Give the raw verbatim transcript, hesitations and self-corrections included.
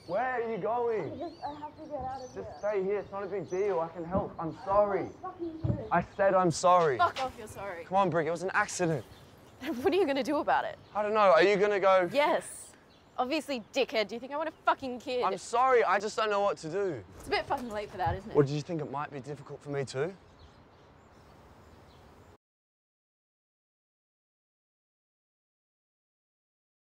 Where are you going? I just, I have to get out of here. Just stay here, it's not a big deal, I can help. I'm sorry. I said I'm sorry. Fuck off, you're sorry. Come on, Brig, it was an accident. What are you gonna do about it? I don't know, are you gonna go? Yes. Obviously, dickhead, do you think I want a fucking kid? I'm sorry, I just don't know what to do. It's a bit fucking late for that, isn't it? Or did you think it might be difficult for me too?